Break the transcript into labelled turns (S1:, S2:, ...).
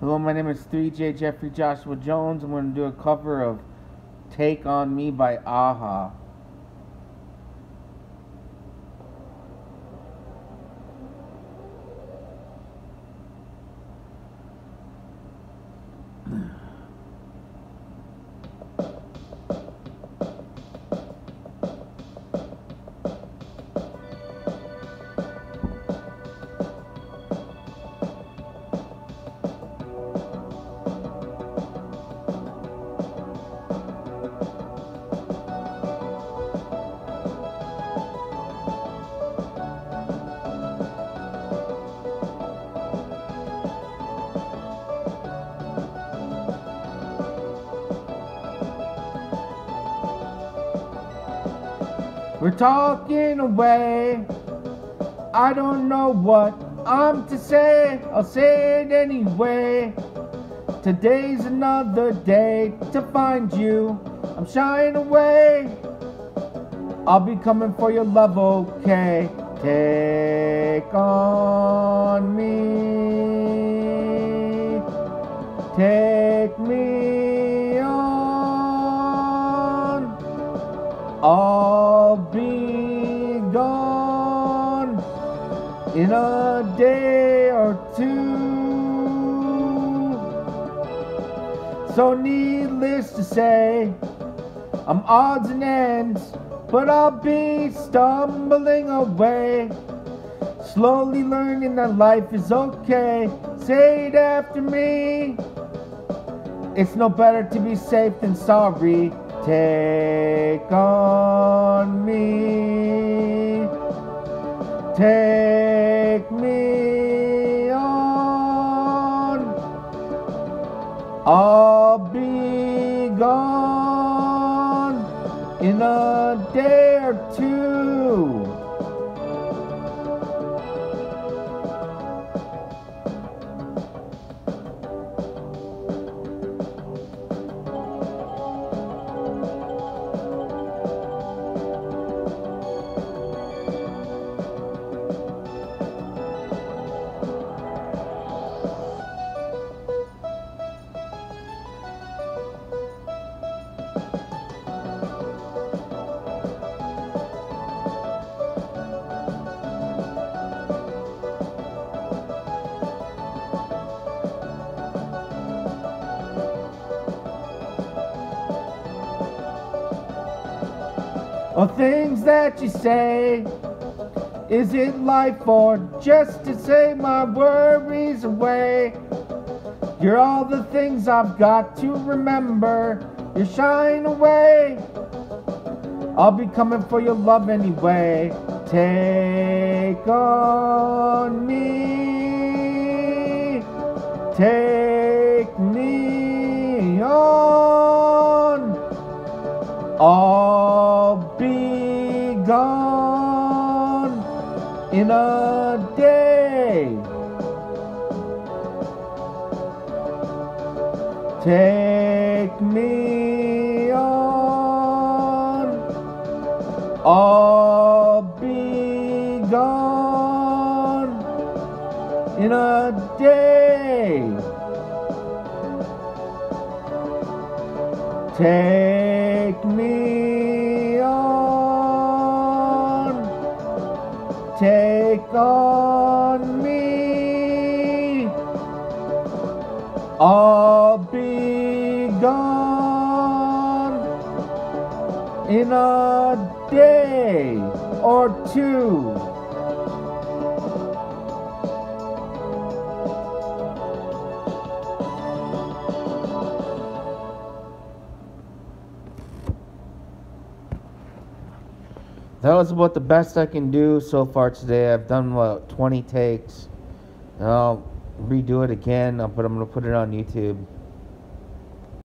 S1: Hello, my name is 3J Jeffrey Joshua Jones. I'm going to do a cover of Take On Me by a-ha. We're talking away. I don't know what I'm to say. I'll say it anyway. Today's another day to find you. I'm shying away. I'll be coming for your love, okay? Take on me. Take me on. I'll be gone in a day or two. So needless to say, I'm odds and ends, but I'll be stumbling away, slowly learning that life is okay. Say it after me. It's no better to be safe than sorry. Take on me. Take me on. I'll be gone in a day or two. Or things that you say, is it life or just to say my worries away? You're all the things I've got to remember. You're shying away. I'll be coming for your love anyway. Take on me. Take me on. I'll be gone in a day. Take me on. I'll be gone in a day. Take me on. Take on me. I'll be gone in a day or two. That was about the best I can do so far today. I've done about 20 takes. And I'll redo it again, but I'm going to put it on YouTube.